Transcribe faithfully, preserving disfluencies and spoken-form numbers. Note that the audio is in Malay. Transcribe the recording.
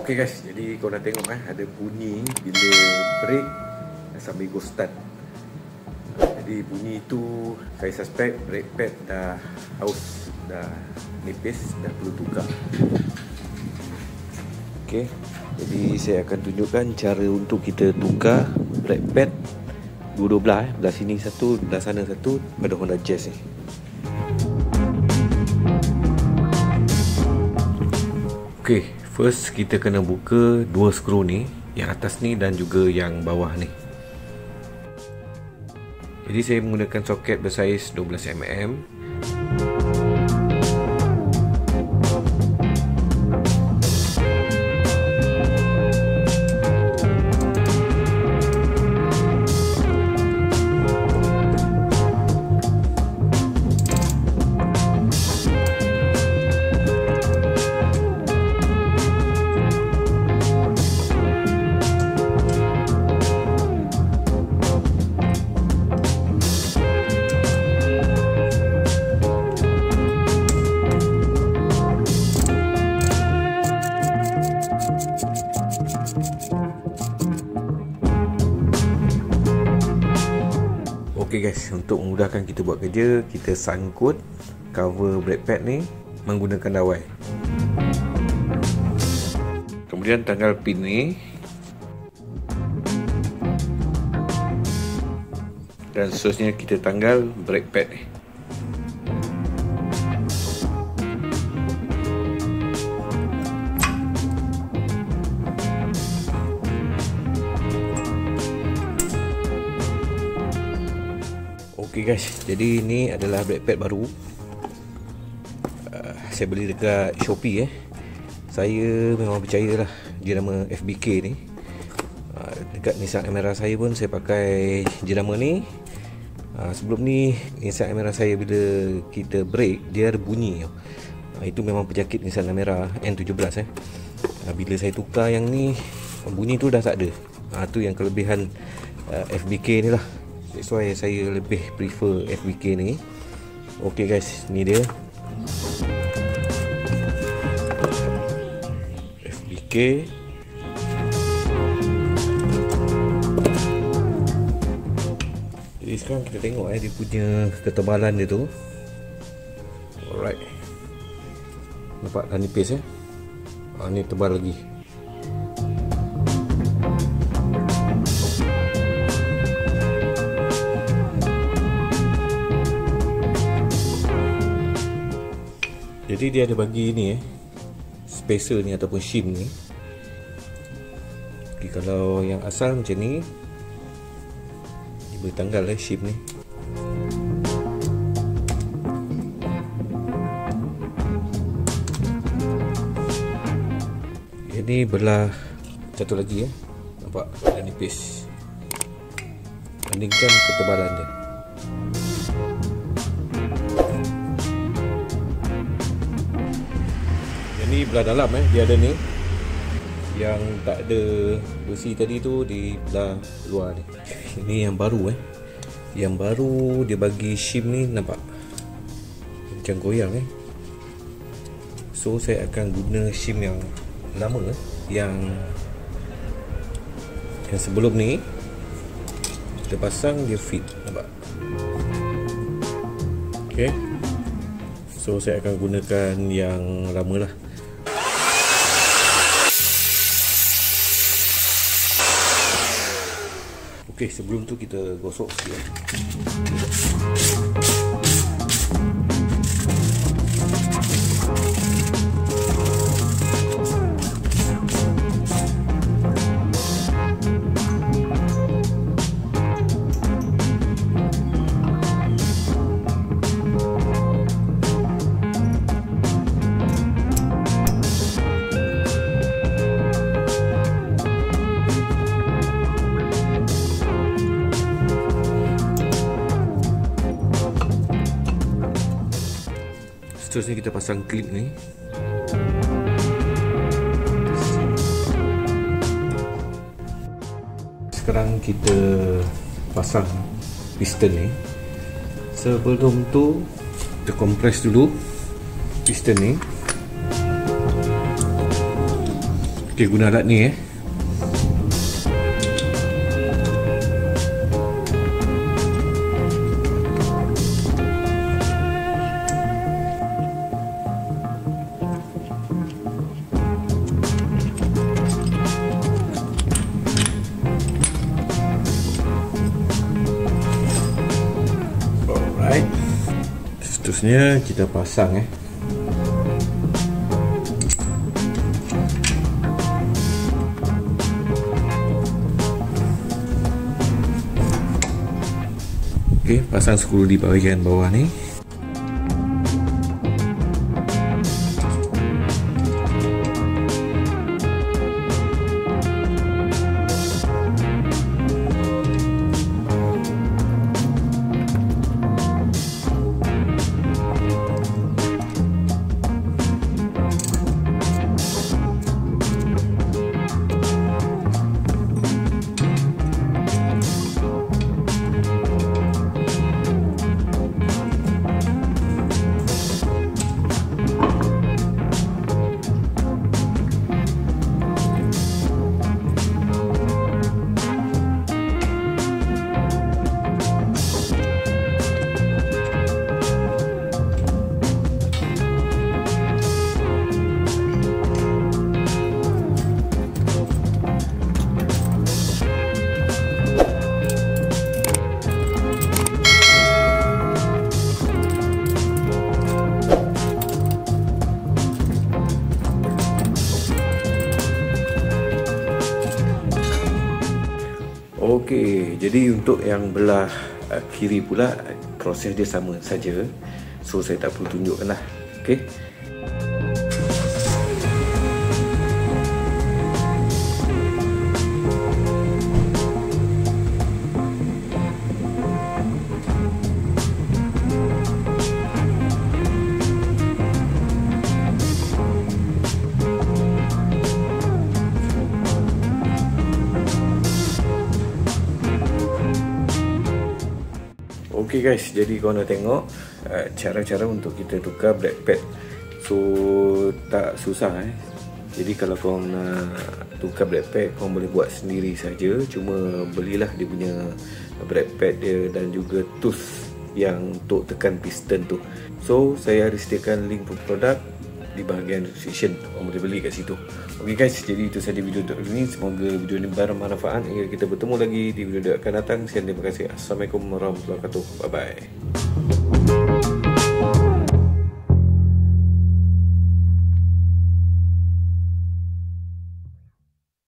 Okay guys, jadi kau dah tengok eh, ada bunyi bila break sambil go start. Jadi bunyi tu saya suspect brake pad dah haus, dah nipis, dah perlu tukar. Okay, jadi saya akan tunjukkan cara untuk kita tukar brake pad dua-dua belah eh. Belah sini satu, belah sana satu pada Honda Jazz ni. Okay, first kita kena buka dua skru ni, yang atas ni dan juga yang bawah ni. Jadi saya menggunakan soket bersaiz dua belas milimeter. Okay guys, untuk memudahkan kita buat kerja, kita sangkut cover brake pad ni menggunakan dawai. Kemudian tanggal pin ni, dan seterusnya kita tanggal brake pad ni. Ok guys, jadi ini adalah brake pad baru. uh, Saya beli dekat Shopee eh. Saya memang percaya lah jenama F B K ni. uh, Dekat Nissan Almera saya pun saya pakai jenama ni. uh, Sebelum ni Nissan Almera saya bila kita brake dia ada bunyi. uh, Itu memang penyakit Nissan Almera N tujuh belas eh. uh, Bila saya tukar yang ni, bunyi tu dah tak ada. uh, Tu yang kelebihan uh, F B K ni lah. That's why saya lebih prefer F B K ni. Okay guys, ni dia F B K. Jadi sekarang kita tengok eh, dia punya ketebalan dia tu. Alright, nampak dah nipis eh. ha, Ni tebal lagi. Jadi dia ada bagi ni eh, spacer ni ataupun shim ni. Okay, kalau yang asal macam ni, dia boleh tanggal eh shim ni. Ini belah satu lagi eh, nampak dah nipis. Bandingkan ketebalan dia. Ni belah dalam eh, dia ada ni. Yang tak ada besi tadi tu di belah luar ni. Ini yang baru eh. Yang baru dia bagi shim ni, nampak macam goyang eh. So saya akan guna shim yang lama eh, Yang Yang sebelum ni kita pasang dia fit, nampak. Okay, so saya akan gunakan yang lama lah. Okay, sebelum tu kita gosok sikit. Seterusnya kita pasang klip ni. Sekarang kita pasang piston ni. Sebelum tu kita kompres dulu piston ni. Okey, guna alat ni eh. Alright. Seterusnya kita pasang eh. Okey, pasang skru di bahagian bawah ni. Okey, jadi untuk yang belah uh, kiri pula proses dia sama saja. So saya tak perlu tunjukkan lah. Okey. Okey guys, jadi korang dah tengok uh, cara-cara untuk kita tukar brake pad. So tak susah eh. Jadi kalau korang nak tukar brake pad, korang boleh buat sendiri saja. Cuma belilah dia punya brake pad dia dan juga tools yang untuk tekan piston tu. So saya ada sediakan link produk di bahagian description. Korang boleh beli kat situ. Okey guys, jadi itu sahaja video untuk hari ini. Semoga video ini bermanfaat. Hingga kita bertemu lagi di video yang akan datang. Sekian, terima kasih. Assalamualaikum warahmatullahi wabarakatuh. Bye bye.